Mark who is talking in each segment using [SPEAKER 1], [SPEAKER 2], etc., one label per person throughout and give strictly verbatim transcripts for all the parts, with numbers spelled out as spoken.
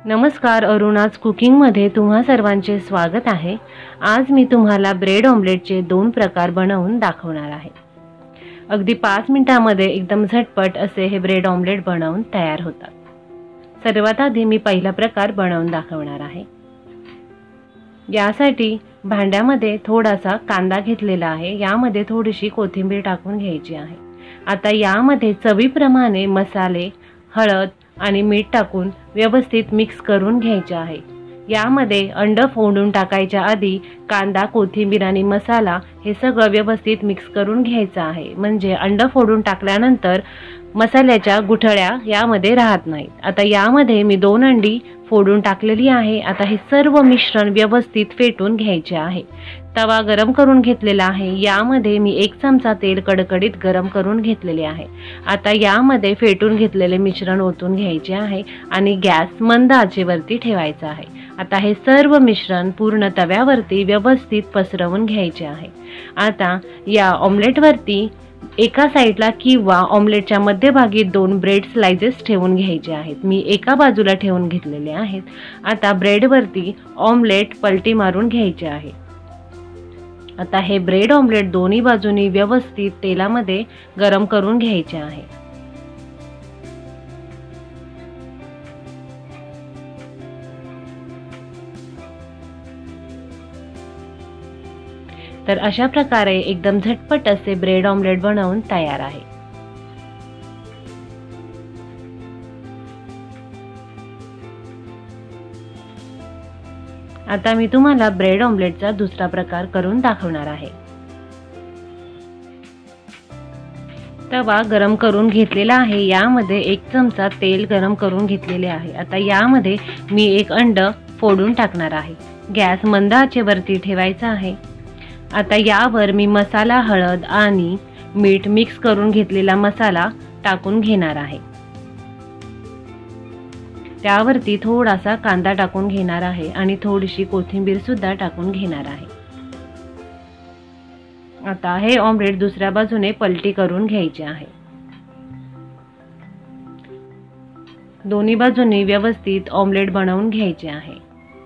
[SPEAKER 1] नमस्कार, अरुणाज कुकिंगमध्ये तुम्हा सर्वांचे स्वागत आहे। आज मी तुम्हाला ब्रेड ऑमलेटचे दोन प्रकार बनवून दाखवणार आहे। अगदी पाच मिनिटांमध्ये एकदम झटपट असे हे ब्रेड ऑमलेट बनवून तयार होतात। सर्वात आधी मी पहिला प्रकार बनवून दाखवणार आहे। यासाठी भांड्यामध्ये थोडासा कांदा घेतलेला आहे, यामध्ये थोडीशी कोथिंबीर टाकून घ्यायची आहे। आता यामध्ये चवीप्रमाणे मसाले, हळद आणि मीठ टाकून व्यवस्थित मिक्स करून घ्यायचे आहे। यामध्ये अंड फोडून टाकायच्या आधी कांदा, कोथिंबीर आणि मसाला हे सगळं व्यवस्थित मिक्स करून घ्यायचं आहे, म्हणजे अंड फोडून टाकल्यानंतर मसाल्याच्या गुठळ्या यामध्ये राहत नाहीत। आता यामध्ये मी दोन अंडी फोडून टाकलेली आहे। आता हे सर्व मिश्रण व्यवस्थित फेटून घ्यायचे आहे। तवा गरम करून घेतलेला आहे, यामध्ये मी एक चमचा तेल कडकडीत गरम करून घेतलेले आहे। आता यामध्ये फेटून घेतलेले मिश्रण ओतून घ्यायचे आहे आणि गॅस मंद आचेवरती ठेवायचा आहे। आता हे सर्व मिश्रण पूर्ण तव्यावरती व्यवस्थित पसरवून घ्यायचे आहे। आता या ऑमलेटवरती एका साइडला किंवा ऑमलेटच्या मध्यभागी दोन ब्रेड स्लाइसेस ठेवून घ्यायचे आहेत। मी एका बाजूला ठेवून घेतलेले आहेत। आता ब्रेडवरती ऑमलेट पलटी मारून घ्यायचे आहे। आता हे ब्रेड ऑमलेट दोन्ही बाजूनी व्यवस्थित तेलामध्ये गरम करून घ्यायचे आहे। तर अशा प्रकारे एकदम झटपट असे ब्रेड ऑमलेट बनवून तयार आहे। आता मी तुम्हाला ब्रेड ऑमलेटचा दुसरा प्रकार करून दाखवणार आहे। तवा गरम करून घेतलेला आहे, यामध्ये एक चमचा तेल गरम करून घेतलेले आहे। आता यामध्ये मी एक अंड फोडून टाकणार आहे। गॅस मंद आचेवरती ठेवायचा आहे। आता यावर मी मसाला, हळद आणि मीठ मिक्स करून घेतलेला मसाला टाकून घेणार आहे। त्यावरती थोडासा कांदा टाकून घेणार आहे आणि थोडीशी कोथिंबीर सुद्धा टाकून घेणार आहे। आता हे ऑमलेट दुसऱ्या बाजूने पलटी करून घ्यायचे आहे। दोन्ही बाजूंनी व्यवस्थित ऑमलेट बनवून घ्यायचे आहे।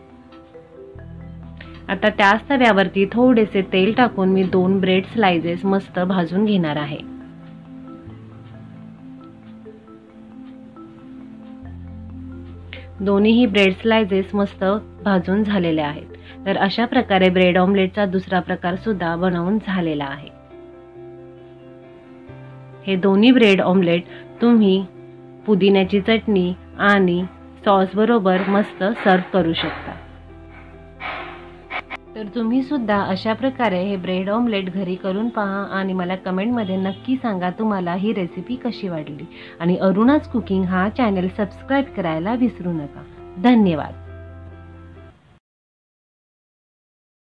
[SPEAKER 1] आता त्याच तव्यावरती थोडेसे तेल टाकून मी दोन ब्रेड स्लाइसेस मस्त भाजून घेणार आहे। दोन्हीही ब्रेड स्लाइसेस मस्त भाजून झालेले आहेत। तर अशा प्रकारे ब्रेड ऑमलेटचा दुसरा प्रकार सुद्धा बनवून झालेला आहे। हे दोन्ही ब्रेड ऑमलेट तुम्ही पुदिन्याची चटणी आणि सॉस बरोबर मस्त सर्व करू शकता। तर तुम्ही सुद्धा अशा प्रकारे हे ब्रेड ऑमलेट घरी करून पहा आणि मला कमेंटमध्ये नक्की सांगा तुम्हाला ही रेसिपी कशी वाटली। आणि अरुणाज कुकिंग हा चॅनल सबस्क्राइब करायला विसरू नका। धन्यवाद।